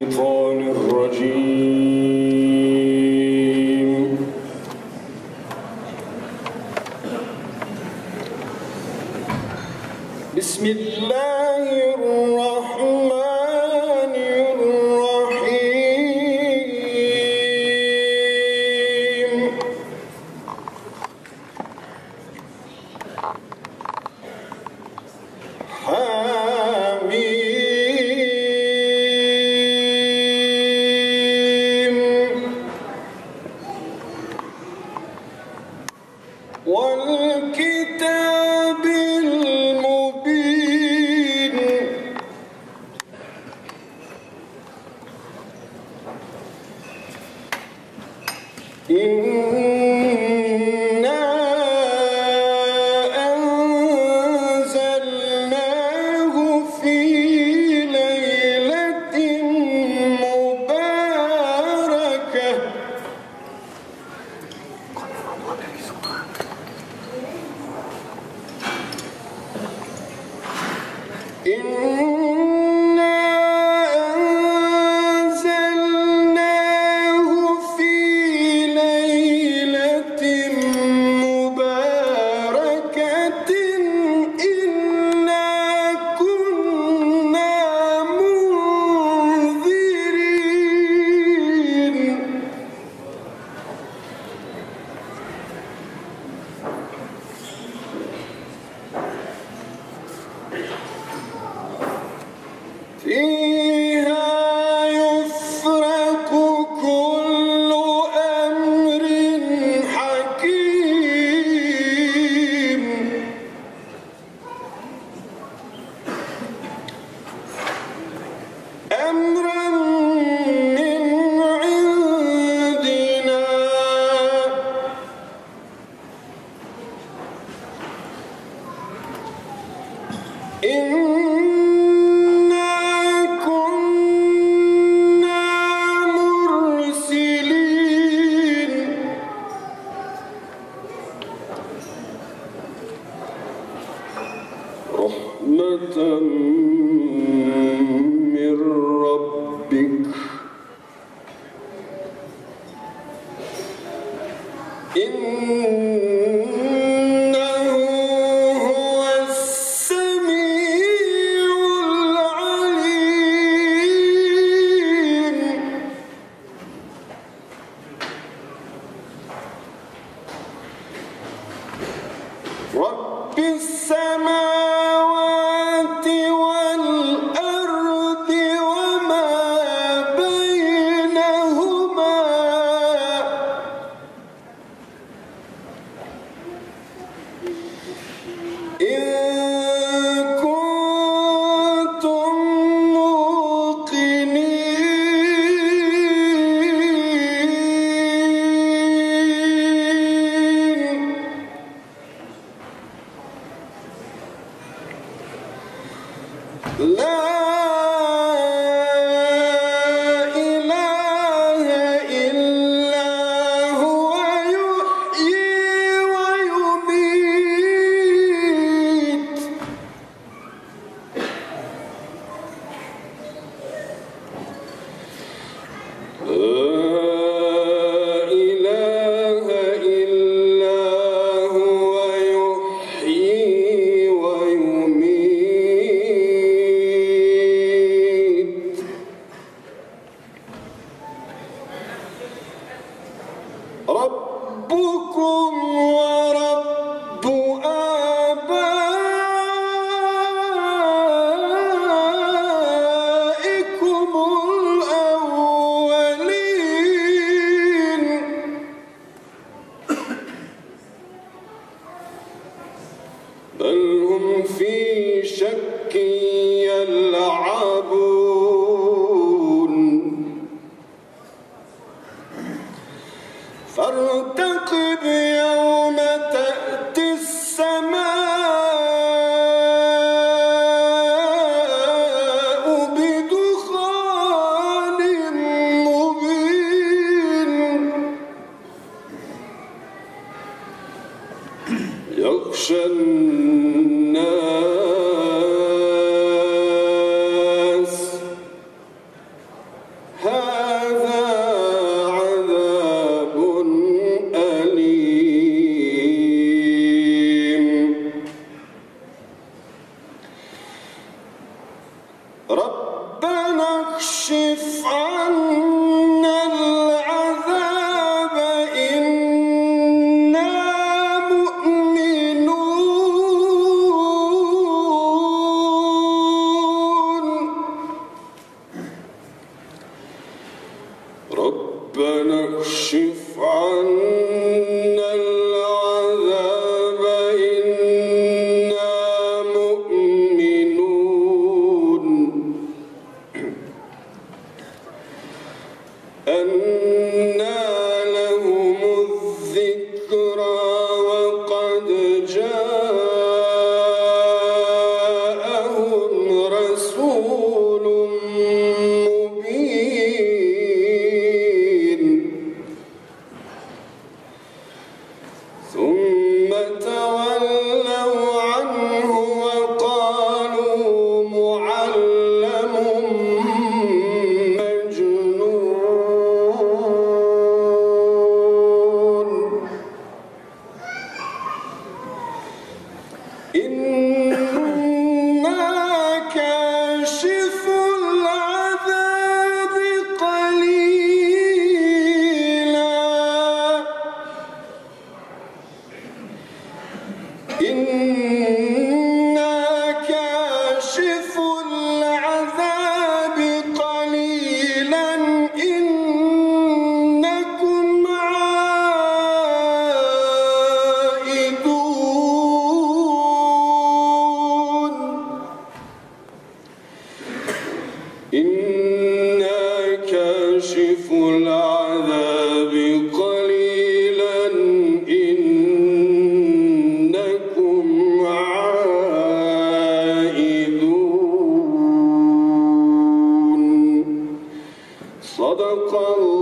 الشيطان الرجيم. بسم الله الرحمن الرحيم. والكتاب المبين إنا أنزلناه في ليلة مباركة إنا أنزلناه في ليلة مباركة إنا كنا منذرين فيها يفرق كل أمر حكيم أمرا من عندنا رحمة من ربك إنه هو السميع العليم رب السماوات والأرض وما بينهما إن كنتم موقنين لا إله إلا هو يحيي ويميت لا إله إلا هو يحيي ويميت ربكم ورب آبائكم الأولين بل هم في شك يلعبون فارتقب يا هذا عذاب أليم ربنا اكشف عنا العذاب إنا مؤمنون ربنا اكشف عنا العذاب إنا مؤمنون أنى لهم الذكرى وقد جاءهم رسول مبين ثم تولوا عنه وقالوا معلم إنا كاشف العذاب قليلا إنا كاشف العذاب قليلا إنكم عائدون إنا كاشف العذاب قليلا إنكم عائدون صدق الله